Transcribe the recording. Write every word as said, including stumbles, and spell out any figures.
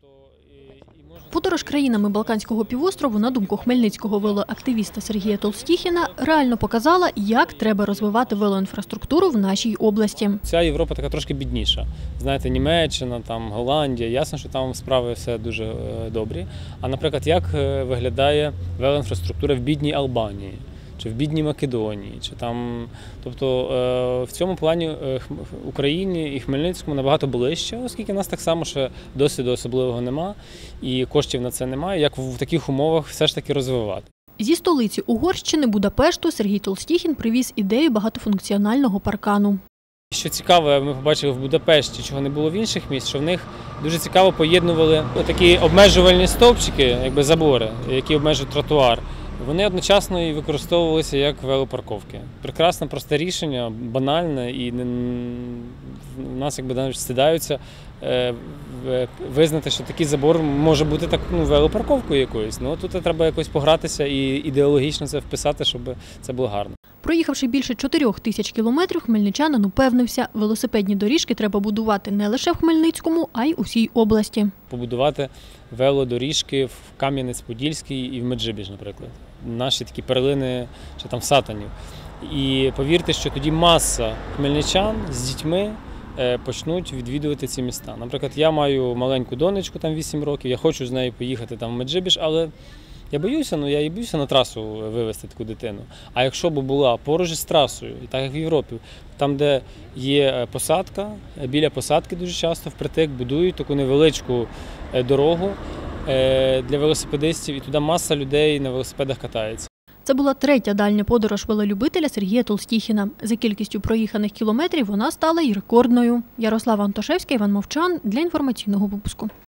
Подорож країнами Балканського півострову, на думку хмельницького велоактивіста Сергія Толстіхіна, реально показала, як треба розвивати велоінфраструктуру в нашій області. Ця Європа така трошки бідніша. Знаєте, Німеччина, там, Голландія, ясно, що там справи все дуже добрі. А, наприклад, як виглядає велоінфраструктура в бідній Албанії? Чи в бідній Македонії, чи там, тобто в цьому плані Україні і Хмельницькому набагато ближче, оскільки нас так само ще досвіду особливого нема і коштів на це немає, як в таких умовах все ж таки розвивати. Зі столиці Угорщини Будапешту Сергій Толстіхін привіз ідею багатофункціонального паркану. Що цікаво, ми побачили в Будапешті, чого не було в інших місць, що в них дуже цікаво поєднували такі обмежувальні стовпчики, якби забори, які обмежують тротуар. Вони одночасно і використовувалися як велопарковки. Прекрасне, просте рішення, банальне, і не, в нас якби навіть стидаються е, визнати, що такий забор може бути так, ну, велопарковкою якоюсь. Ну, тут треба якось погратися і ідеологічно це вписати, щоб це було гарно. Проїхавши більше чотирьох тисяч кілометрів, хмельничанин упевнився, велосипедні доріжки треба будувати не лише в Хмельницькому, а й усій області. Побудувати велодоріжки в Кам'янець-Подільський і в Меджибіж, наприклад. Наші такі перлини, чи там Сатанів. І повірте, що тоді маса хмельничан з дітьми почнуть відвідувати ці міста. Наприклад, я маю маленьку донечку, там вісім років, я хочу з нею поїхати там в Меджибіж, але я боюся, ну я і боюся на трасу вивезти таку дитину. А якщо б була поруч з трасою, і так як в Європі, там, де є посадка, біля посадки дуже часто впритик будують таку невеличку дорогу для велосипедистів, і туди маса людей на велосипедах катається. Це була третя дальня подорож велолюбителя Сергія Толстіхіна. За кількістю проїханих кілометрів вона стала й рекордною. Ярослава Антошевська, Іван Мовчан для інформаційного випуску.